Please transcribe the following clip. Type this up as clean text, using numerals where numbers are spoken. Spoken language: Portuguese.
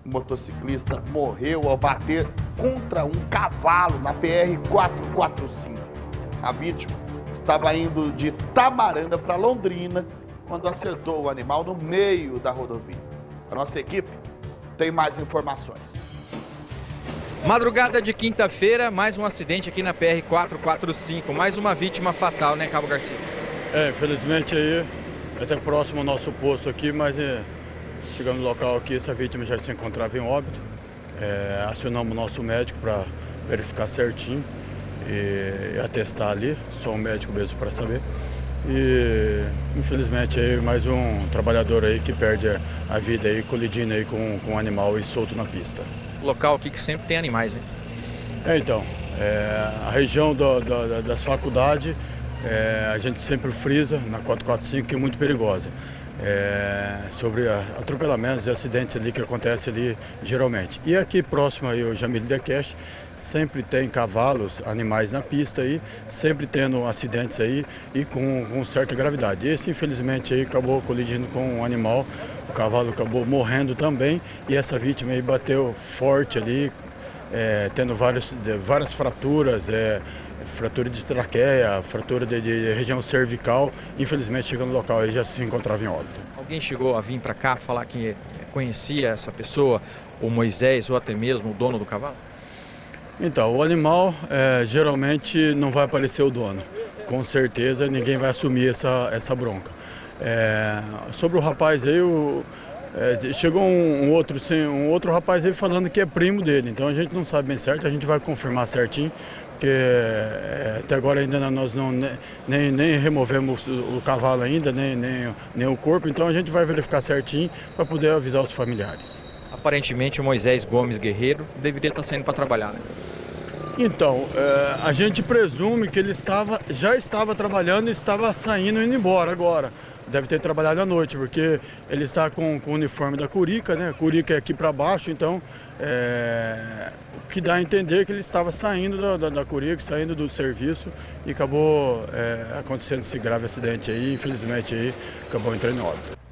O motociclista morreu ao bater contra um cavalo na PR-445. A vítima estava indo de Tamaranda para Londrina quando acertou o animal no meio da rodovia. A nossa equipe tem mais informações. Madrugada de quinta-feira, mais um acidente aqui na PR-445, mais uma vítima fatal, né, Cabo Garcia? Infelizmente aí, até próximo ao nosso posto aqui, mas chegando no local aqui, essa vítima já se encontrava em óbito. Acionamos o nosso médico para verificar certinho e atestar ali, só o médico mesmo para saber. E infelizmente aí mais um trabalhador aí que perde a vida aí, colidindo aí com um animal e solto na pista. Local aqui que sempre tem animais, né? A região das faculdades, a gente sempre frisa na 445 que é muito perigosa. Sobre atropelamentos e acidentes ali que acontecem ali geralmente. E aqui próximo aí o Jamil Dekesh, sempre tem cavalos, animais na pista aí, sempre tendo acidentes aí e com certa gravidade. Esse infelizmente aí acabou colidindo com um animal, o cavalo acabou morrendo também e essa vítima aí bateu forte ali, tendo várias fraturas, fratura de traqueia, fratura de região cervical. Infelizmente, chegando no local, aí já se encontrava em óbito. Alguém chegou a vir para cá falar que conhecia essa pessoa, o Moisés, ou até mesmo o dono do cavalo? Então, o animal, geralmente não vai aparecer o dono. Com certeza, ninguém vai assumir essa bronca. Sobre o rapaz aí, chegou um outro rapaz aí falando que é primo dele, então a gente não sabe bem certo, a gente vai confirmar certinho, porque até agora ainda nós nem removemos o cavalo ainda, nem o corpo, então a gente vai verificar certinho para poder avisar os familiares. Aparentemente o Moisés Gomes Guerreiro deveria estar saindo para trabalhar, né? Então, a gente presume que ele já estava trabalhando e estava saindo e indo embora agora. Deve ter trabalhado à noite, porque ele está com o uniforme da Curica, né? A Curica é aqui para baixo, então o que dá a entender é que ele estava saindo da Curica, saindo do serviço e acabou acontecendo esse grave acidente aí, infelizmente aí acabou entrando em óbito.